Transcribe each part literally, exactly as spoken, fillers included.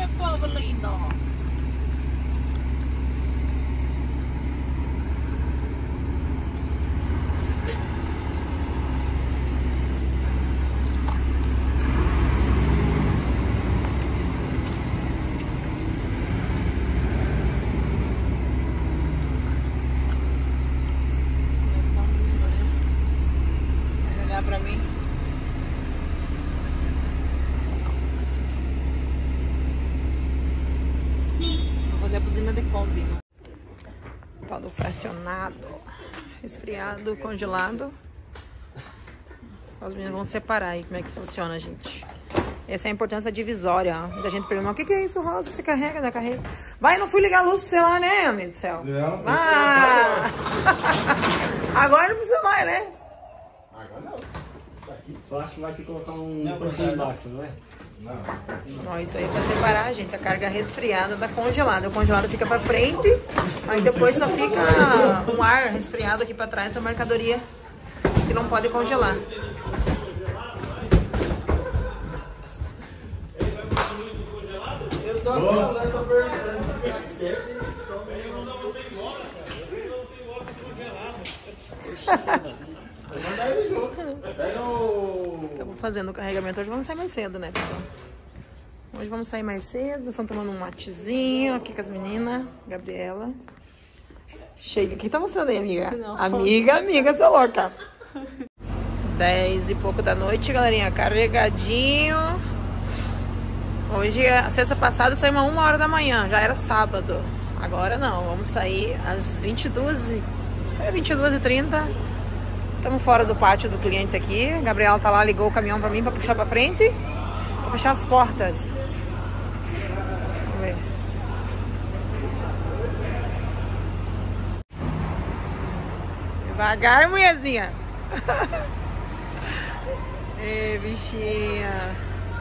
meu povo lindo. Vai olhar pra mim. Fazer a buzina de Kombi. Tal do fracionado, resfriado, congelado. Os meninos vão separar aí como é que funciona, gente. Essa é a importância divisória. Ó. Muita gente pergunta: o que, que é isso, Rosa, que você carrega da carreta? Vai, não fui ligar a luz pra você lá, né, homem do céu? Não, ah! Agora não precisa mais, né? Agora não. Tá aqui. Eu acho que vai ter que colocar um Não, pouquinho não. embaixo, não é? Não, isso aqui não. Ó, isso aí é pra separar, gente, a carga resfriada da congelada. O congelado fica pra frente, aí depois só fica um ar resfriado aqui pra trás da mercadoria que não pode congelar. Eu tô falando, eu tô perguntando se tá certo. Eu vou mandar você embora, cara. Vou mandar ele junto. Pega o... Estamos fazendo o carregamento. Hoje vamos sair mais cedo, né, pessoal? Hoje vamos sair mais cedo. Estão tomando um matezinho aqui com as meninas. Gabriela. Cheio. O que tá mostrando aí, amiga? Não. Amiga, amiga, seu louca. Dez e pouco da noite, galerinha. Carregadinho. Hoje, a sexta passada, saímos uma hora da manhã. Já era sábado. Agora não. Vamos sair às vinte e duas. É vinte e duas e trinta. Estamos fora do pátio do cliente aqui. A Gabriela tá lá, ligou o caminhão pra mim pra puxar pra frente. Vou fechar as portas. Vamos ver. Devagar, mulherzinha. Ê, bichinha.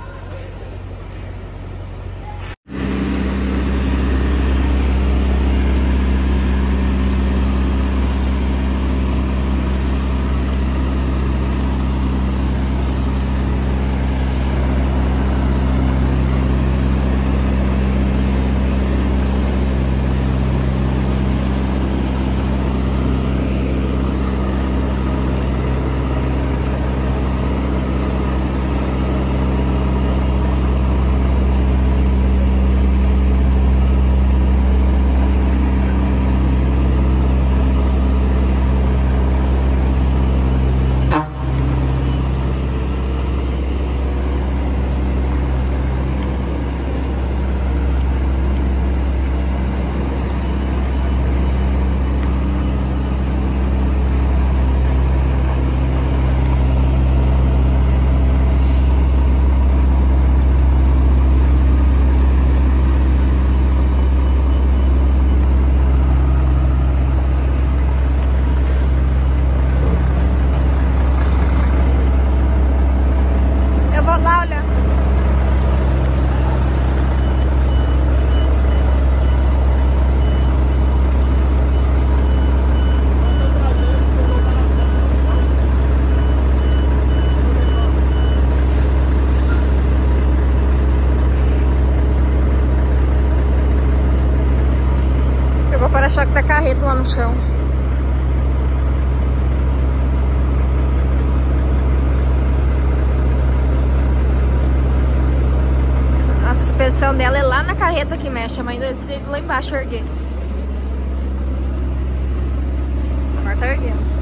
Para-choque da carreta lá no chão. A suspensão dela é lá na carreta que mexe, a mãe dele teve lá embaixo erguer. Agora tá erguendo.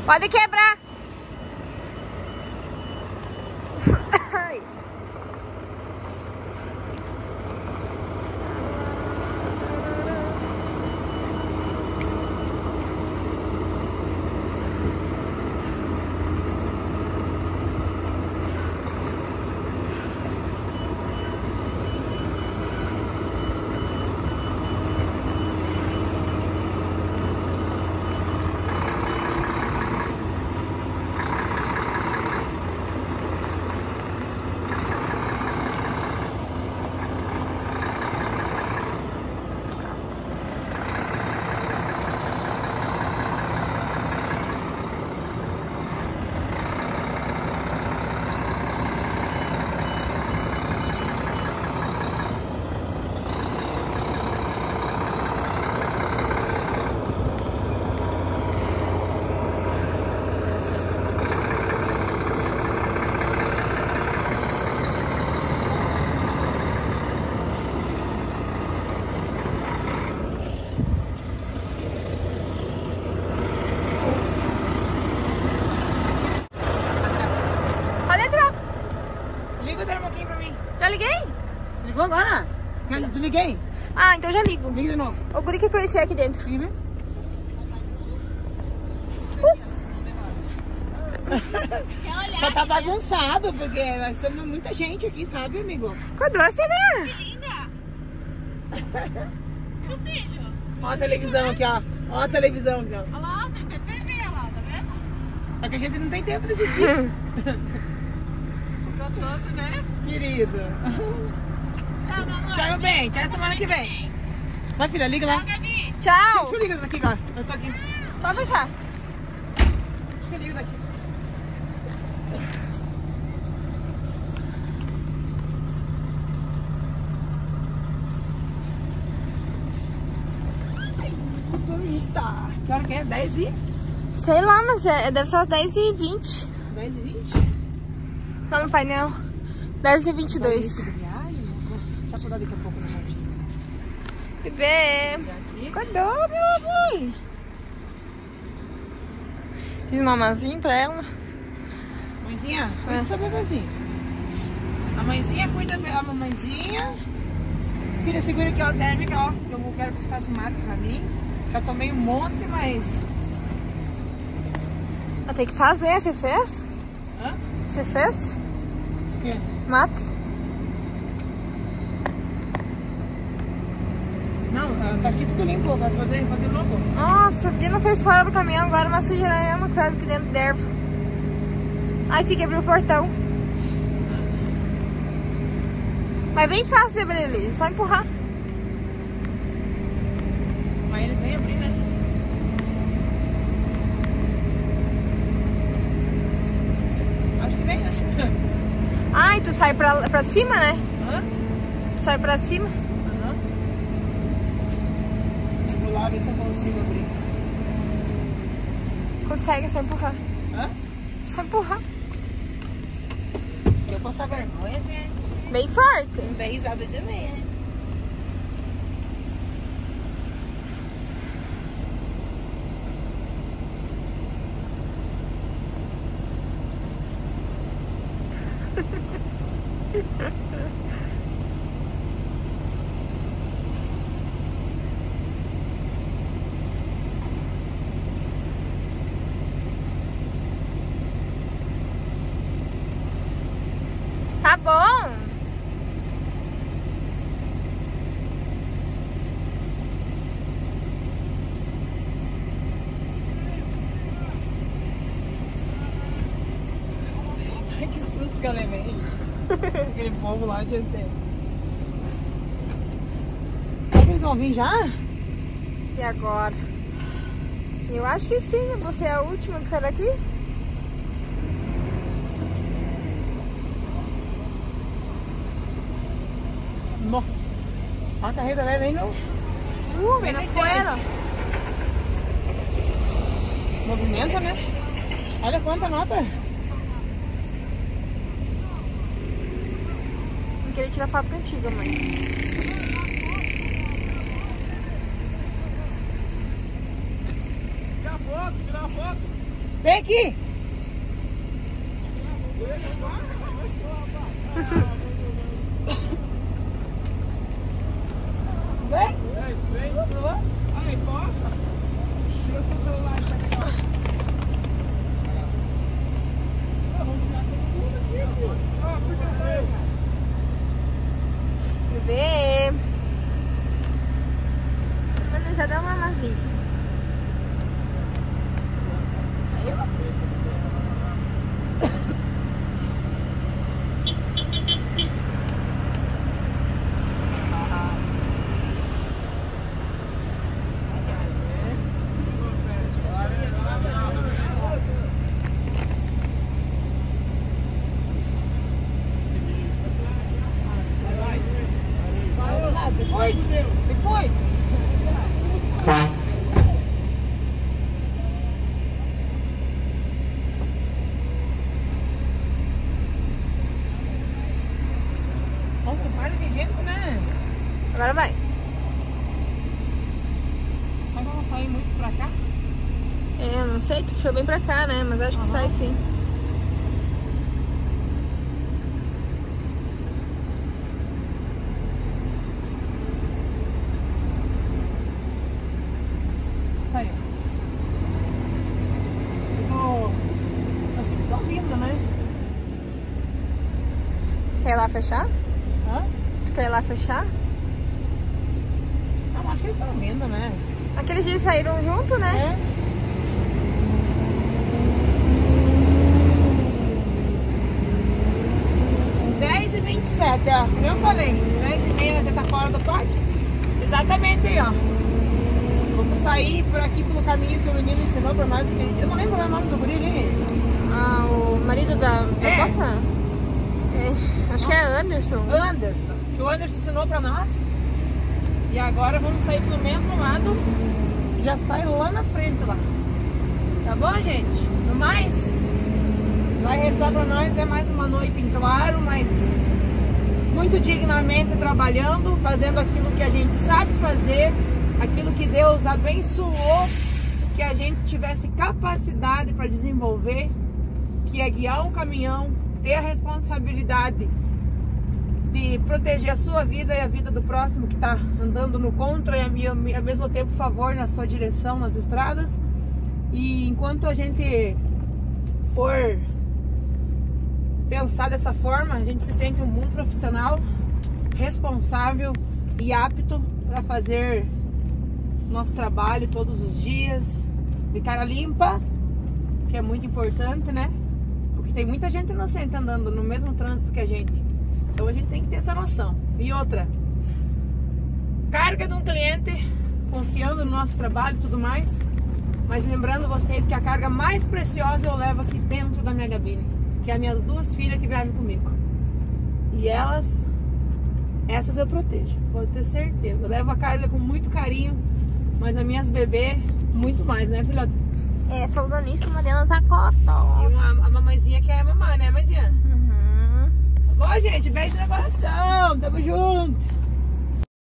Pode quebrar. Ai. Ligou agora? Desliguei. Ah, então já ligo. Liga de novo. O guri que eu conheci aqui dentro. Liga mesmo? Uh. Só tá bagunçado, porque nós temos muita gente aqui, sabe, amigo? Ficou doce, né? Que linda! Meu filho! Ó a televisão aqui, ó. Ó a televisão aqui, ó. Olha lá, tem T V lá, tá vendo? Só que a gente não tem tempo de assistir. Gostoso, né? Querido. Tchau, meu amor. Tchau, meu bem. Até semana que vem. Vai, filha, liga lá. Tchau, Gabi. Tchau. Deixa eu ligar daqui agora. Eu tô aqui. Pode deixar. Deixa eu ligar daqui. Motorista. Que hora que é? dez e? Sei lá, mas é, deve ser umas dez e vinte. dez e vinte? Tá no painel. dez e vinte e dois. Deixa eu acordar daqui a pouco, né, Marcos? Bebê. Acordou, meu amor. Fiz uma mamazinha pra ela. Mãezinha, cuida É. do seu bebezinho. A mãezinha cuida da mamãezinha. Filha, segura aqui, ó, térmica, ó. Eu quero que você faça um mate pra mim. Já tomei um monte, mas... Ah, tem que fazer, você fez? Hã? Você fez? O quê? Mate? Não, tá aqui tudo limpo, vai fazer, fazer logo. Nossa, a Bia não fez fora do caminhão, agora uma sujeira é uma coisa aqui dentro da erva. Ai, você tem que abrir o portão. Mas bem fácil de abrir ali, só empurrar. Mas eles vêm abrir, né? Acho que vem, né? Ai, tu sai pra, pra cima, né? Hã? Tu sai pra cima. Aham. Vou lá ver se eu consigo abrir. Consegue, é só empurrar. Hã? Só empurrar. Se eu passar vergonha, gente. Bem forte. Dá risada de mim, né? Tá bom. Ai, que susto que eu levei. Aquele povo lá de tempo. Será que eles vão vir já? E agora? Eu acho que sim. Você é a última que sai daqui? Nossa. A carreta vai bem no... Uh, vem na poeira. Movimenta, né? Olha quanta nota. Não queria tirar foto contigo, mãe. Tirar foto, tirar foto. Vem aqui. Vem. Aí, posta. Tira o seu celular e pega lá. Vamos tirar todo mundo aqui, filho. Ó, por favor. Bebê. Ele já deu uma mazinha. Se cuide. Nossa, para de gente, né? Agora vai. Mas vamos sair muito pra cá? É, não sei, tu puxou bem pra cá, né? Mas acho que Aham. sai sim. Saiu. Oh, acho que eles estão vindo, né? Quer ir lá fechar? Hã? Tu quer ir lá fechar? Não, acho que eles estão vindo, né? Aqueles dias saíram junto, né? É. dez e vinte e sete, ó. Como eu falei, dez e meia você tá fora do pátio. Exatamente aí, ó. Vamos sair por aqui pelo caminho que o menino ensinou pra nós. Eu não lembro o nome do guri ali. Ah, o marido da, da É. moça? É, acho que é Anderson. Anderson. Que o Anderson ensinou pra nós. E agora vamos sair pelo mesmo lado. Já sai lá na frente lá. Tá bom, gente? No mais, vai restar pra nós é mais uma noite em claro, mas muito dignamente trabalhando, fazendo aquilo que a gente sabe fazer, aquilo que Deus abençoou, que a gente tivesse capacidade para desenvolver, que é guiar um caminhão, ter a responsabilidade de proteger a sua vida e a vida do próximo que está andando no contra e ao mesmo tempo favor na sua direção nas estradas. E enquanto a gente for pensar dessa forma, a gente se sente um bom profissional, responsável e apto para fazer nosso trabalho todos os dias, de cara limpa, que é muito importante, né? Porque tem muita gente inocente andando no mesmo trânsito que a gente. Então a gente tem que ter essa noção. E outra, carga de um cliente, confiando no nosso trabalho e tudo mais, mas lembrando vocês que a carga mais preciosa eu levo aqui dentro da minha cabine, que é as minhas duas filhas que viajam comigo. E elas, essas eu protejo, pode ter certeza. Eu levo a carga com muito carinho, mas as minhas bebês, muito mais, né, filhota? É, falando nisso, uma delas acota. E uma, a mamãezinha que é a mamãe, né, mãezinha? Uhum. Tá bom, gente? Beijo no coração. Tamo junto.